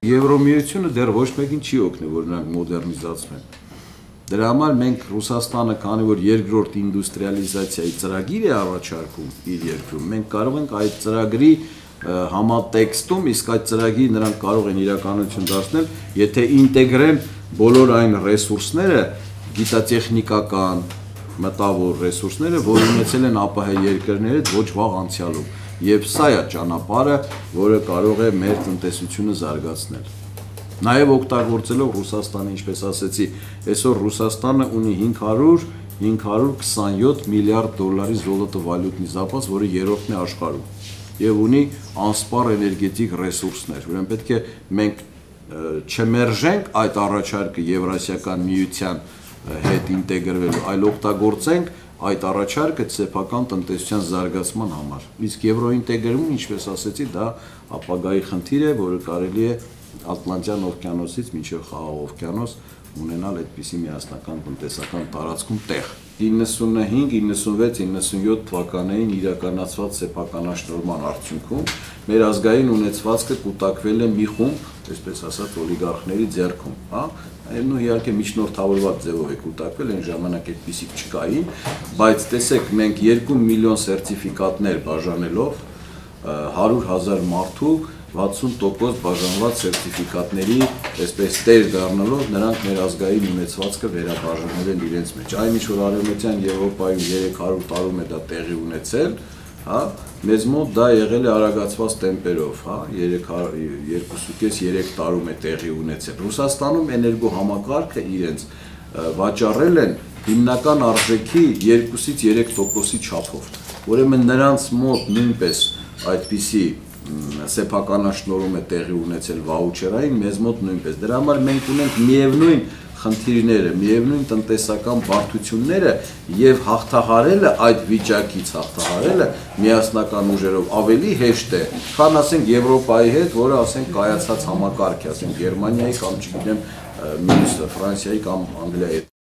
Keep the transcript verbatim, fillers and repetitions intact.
Եվրոմիությունը դեռ ոչ մեկին չի օգնի, որ նրանք մոդեռնիզացվեն։ Դրա համար մենք Ռուսաստանը, քանի որ երկրորդ ինդուստրիալիզացիայի ծրագիր է առաջարկում իր երկրում, մենք կարող ենք այդ ծրագրի համատեքստում, իսկ այդ ծրագիրը նրանք կարող են իրականություն դարձնել, եթե ինտեգրեն բոլոր այն ռեսուրսները, գիտատեխնիկական, մտավոր ռեսուրսները, որ ունեցել են ԱՊՀ երկրները ոչ վաղ անցյալում, եւ սա է ճանապարհը, որը կարող է մեր տնտեսությունը զարգացնել։ Նաև օգտագործելով Ռուսաստանը, ինչպես ասեցի, այսօր Ռուսաստանը ունի հինգ հարյուր հինգ հարյուր քսանյոթ միլիարդ դոլարի զոլոտը վալյուտնի զապաս, որը երրորդն է աշխարհում, եւ ունի անսպառ էներգետիկ ռեսուրսներ, ուրեմն պետք է մենք չմերժենք այդ առաջարկը Եվրասիական միության հետ ինտեգրվելու, այլ օգտագործենք այդ առաջարկը սեփական տնտեսության զարգացման համար։ Իսկ եվրոինտեգրումը, ինչպես ասեցի, դա ապագայի խնդիր է, որը կարելի է Ատլանտյան օվկիանոսից մինչև Խաղաղ օվկիանոս ունենալ այդպիսի միասնական տնտեսական տարածքում տեղ։ իննսունհինգ, իննսունվեց, իննսունյոթ թվականներին իրականացված սեփականաշնորհման արդյունքում մեր ազգային ունեցվածքը կուտակվել է մի խումբ, այսպես ասած, օլիգարխների ձեռքում, հա, ու իհարկե միջնորդավորված ձևով է կուտակվել, այն ժամանակ այդպիսիք չկային, բայց տեսեք, մենք երկու միլիոն սերտիֆիկատներ բաժանելով հարյուր հազար մարդու վաթսուն տոկոս բաժանված սերտիֆիկատների, այսպես տեր դառնալով, նրանք մեր ազգային ունեցվածքը վերաբաժանել են իրենց մեջ։ Այն ինչ որ Արևմտյան Եվրոպայում երեք հարյուր տարում է դա տեղի ունեցել, հա, մեզ մոտ դա եղել է արագացված տեմպերով, հա, երկուսուկես երեք տարում է տեղի ունեցել։ Ռուսաստանում էներգոհամակարգը իրենց վաճառել են հիմնական արժեքի երկուսից երեք տոկոսի չափով։ Ուրեմն նրանց մոտ նույնպես այդպիսի սեփականաշնորհում է տեղի ունեցել վաուչերային, մեզ մոտ նույնպես։ Դրա համար մենք ունենք միևնույն խնդիրները, միևնույն տնտեսական բարդությունները եւ հաղթահարելը այդ վիճակից հաղթահարելը միասնական ուժերով ավելի հեշտ է, քան ասենք Եվրոպայի հետ, որը ասենք կայացած համակարգ է, ասենք Գերմանիայի կամ չգիտեմ, մյուս Ֆրանսիայի կամ Անգլիայի հետ։